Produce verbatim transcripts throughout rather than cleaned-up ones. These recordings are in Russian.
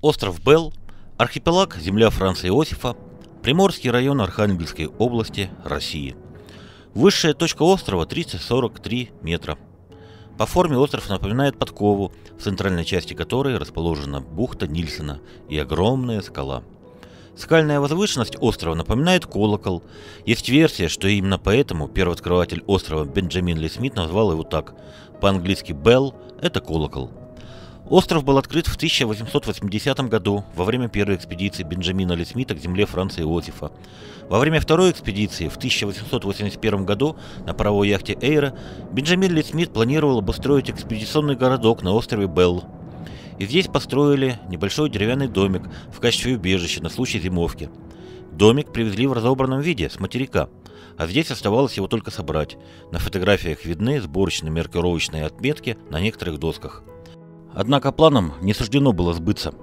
Остров Белл, архипелаг, земля Франца Иосифа, Приморский район Архангельской области, России. Высшая точка острова триста сорок три метра. По форме остров напоминает подкову, в центральной части которой расположена бухта Нильсена и огромная скала. Скальная возвышенность острова напоминает колокол. Есть версия, что именно поэтому первооткрыватель острова Бенджамин Ли Смит назвал его так. По-английски «Белл» — это колокол. Остров был открыт в тысяча восемьсот восьмидесятом году во время первой экспедиции Бенджамина Ли Смита к земле Франца Иосифа. Во время второй экспедиции в тысяча восемьсот восемьдесят первом году на паровой яхте «Эйра» Бенджамин Ли Смит планировал обустроить экспедиционный городок на острове Белл. И здесь построили небольшой деревянный домик в качестве убежища на случай зимовки. Домик привезли в разобранном виде с материка, а здесь оставалось его только собрать. На фотографиях видны сборочные маркировочные отметки на некоторых досках. Однако планам не суждено было сбыться.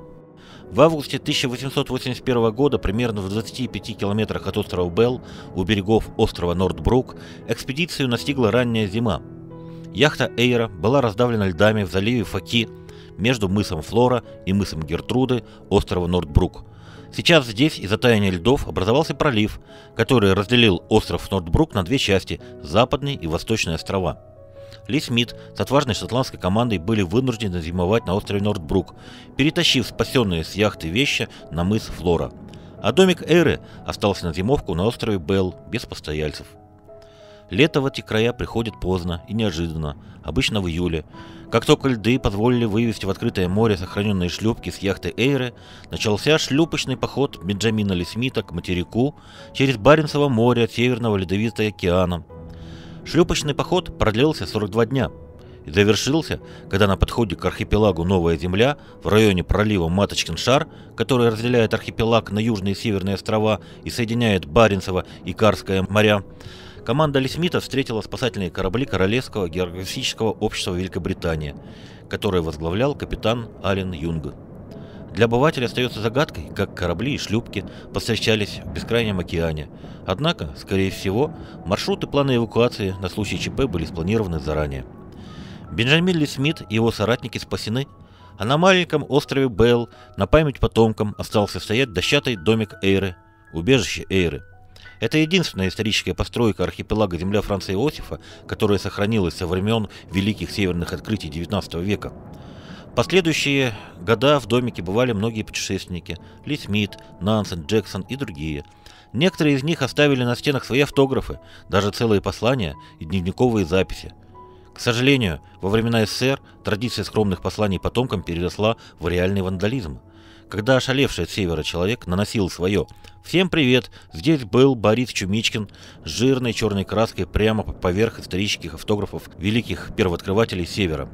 В августе тысяча восемьсот восемьдесят первого года, примерно в двадцати пяти километрах от острова Белл, у берегов острова Нордбрук, экспедицию настигла ранняя зима. Яхта «Эйра» была раздавлена льдами в заливе Фоки между мысом Флора и мысом Гертруды острова Нордбрук. Сейчас здесь из-за таяния льдов образовался пролив, который разделил остров Нордбрук на две части – западный и восточный острова. Ли Смит с отважной шотландской командой были вынуждены зимовать на острове Нордбрук, перетащив спасенные с яхты вещи на мыс Флора. А домик «Эйры» остался на зимовку на острове Белл без постояльцев. Лето в эти края приходит поздно и неожиданно, обычно в июле. Как только льды позволили вывести в открытое море сохраненные шлюпки с яхты «Эйры», начался шлюпочный поход Бенджамина Ли Смита к материку через Баренцево море от Северного Ледовитого океана. Шлюпочный поход продлился сорок два дня и завершился, когда на подходе к архипелагу Новая Земля в районе пролива Маточкин Шар, который разделяет архипелаг на южные и северные острова и соединяет Баренцево и Карское моря, команда Ли Смита встретила спасательные корабли Королевского географического общества Великобритании, которое возглавлял капитан Ален Юнг. Для обывателя остается загадкой, как корабли и шлюпки повстречались в бескрайнем океане. Однако, скорее всего, маршрут и планы эвакуации на случай ЧП были спланированы заранее. Бенджамин Ли Смит и его соратники спасены, а на маленьком острове Белл на память потомкам остался стоять дощатый домик «Эйры», убежище «Эйры». Это единственная историческая постройка архипелага земля Франца Иосифа, которая сохранилась со времен великих северных открытий девятнадцатого века. В последующие года в домике бывали многие путешественники – Ли Смит, Нансен, Джексон и другие. Некоторые из них оставили на стенах свои автографы, даже целые послания и дневниковые записи. К сожалению, во времена СССР традиция скромных посланий потомкам переросла в реальный вандализм, когда ошалевший от севера человек наносил свое «Всем привет, здесь был Борис Чумичкин» с жирной черной краской прямо поверх исторических автографов великих первооткрывателей севера.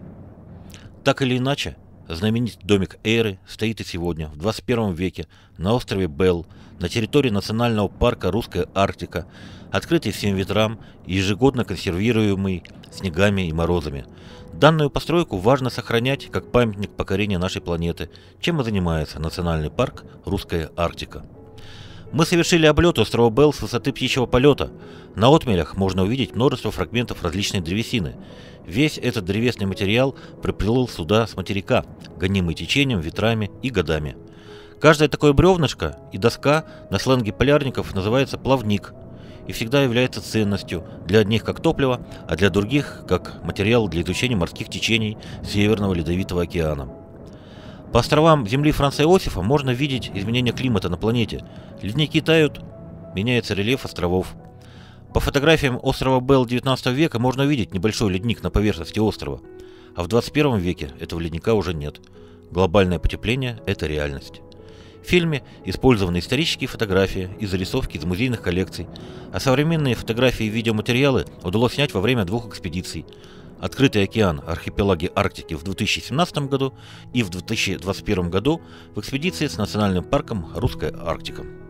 Так или иначе, знаменитый домик «Эйры» стоит и сегодня, в двадцать первом веке, на острове Белл, на территории национального парка Русская Арктика, открытый всем ветрам и ежегодно консервируемый снегами и морозами. Данную постройку важно сохранять как памятник покорения нашей планеты, чем и занимается национальный парк Русская Арктика. Мы совершили облет острова Белл с высоты птичьего полета. На отмелях можно увидеть множество фрагментов различной древесины. Весь этот древесный материал приплыл сюда с материка, гонимый течением, ветрами и годами. Каждое такое бревнышко и доска на сленге полярников называется плавник и всегда является ценностью для одних как топливо, а для других как материал для изучения морских течений Северного Ледовитого океана. По островам земли Франца Иосифа можно видеть изменения климата на планете. Ледники тают, меняется рельеф островов. По фотографиям острова Белл девятнадцатого века можно увидеть небольшой ледник на поверхности острова, а в двадцать первом веке этого ледника уже нет. Глобальное потепление – это реальность. В фильме использованы исторические фотографии и зарисовки из музейных коллекций, а современные фотографии и видеоматериалы удалось снять во время двух экспедиций: «Открытый океан. Архипелаги Арктики» в две тысячи семнадцатом году и в две тысячи двадцать первом году в экспедиции с национальным парком Русская Арктика.